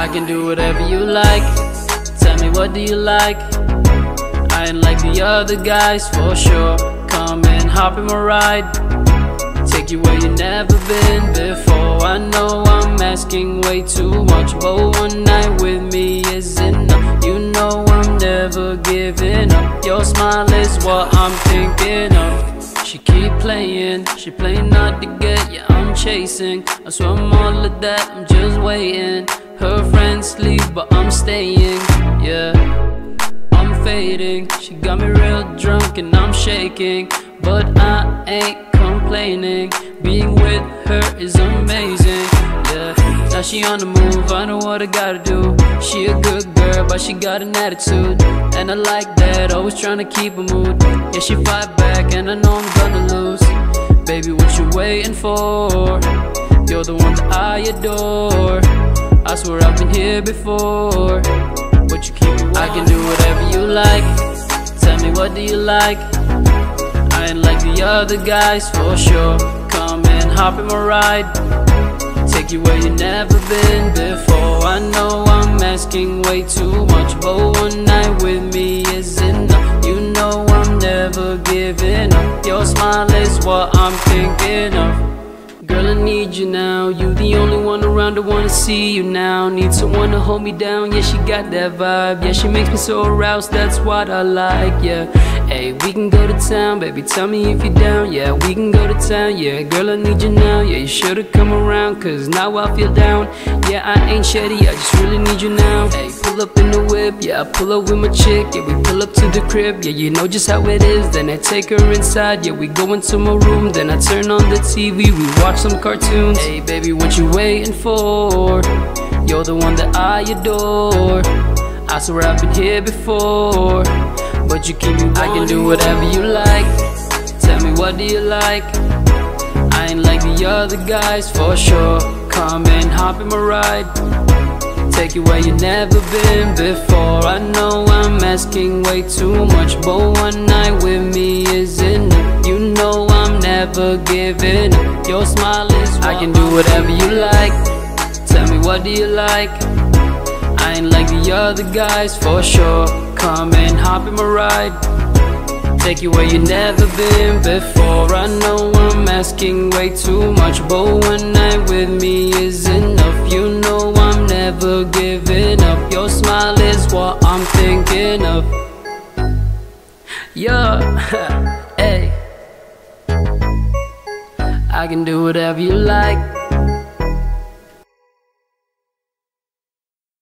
I can do whatever you like. Tell me, what do you like? I ain't like the other guys for sure. Come and hop in my ride, take you where you never been before. I know I'm asking way too much, but one night with me is enough. You know I'm never giving up. Your smile is what I'm thinking of. She keep playing, she playing hard to get, yeah, I'm chasing. I swear I'm all of that, I'm just waiting. Her friends leave, but I'm staying, yeah, I'm fading. She got me real drunk and I'm shaking, but I ain't complaining. Being with her is amazing, yeah. Now she on the move, I know what I gotta do. She a good girl, but she got an attitude, and I like that, always trying to keep a mood. Yeah, she fight back, and I know I'm gonna lose. Baby, what you waiting for? You're the one that I adore. I swear I've been here before, but you keep me warm. I can do whatever you like. Tell me, what do you like? I ain't like the other guys for sure. Come and hop in my ride, take you where you never been before. I know I'm asking way too much, but one night with me is enough. You know I'm never giving up. Your smile is what I'm thinking of. Girl, I need you now. You the only one around, I wanna see you now. Need someone to hold me down, yeah, she got that vibe. Yeah, she makes me so aroused, that's what I like, yeah. Hey, we can go to town, baby, tell me if you're down. Yeah, we can go to town, yeah, girl, I need you now. Yeah, you should've come around, cause now I feel down. Yeah, I ain't shady, I just really need you now. Hey, pull up in the whip, yeah, I pull up with my chick. Yeah, we pull up to the crib, yeah, you know just how it is. Then I take her inside, yeah, we go into my room. Then I turn on the TV, we watch some cartoons. Hey baby, what you waiting for? You're the one that I adore. I swear I've been here before, but you keep me warm. I can do whatever you like. Tell me, what do you like? I ain't like the other guys for sure. Come and hop in my ride, take you where you never been before. I know I'm asking way too much, but one night with me is enough. You know I'm never giving up. Your smile is what I can do whatever you like. Tell me, what do you like? I ain't like the other guys for sure. Come and hop in my ride, take you where you never been before. I know I'm asking way too much, but one night with me is enough. You know I'm never giving up. Your smile is what I'm thinking of. Yeah, hey, I can do whatever you like.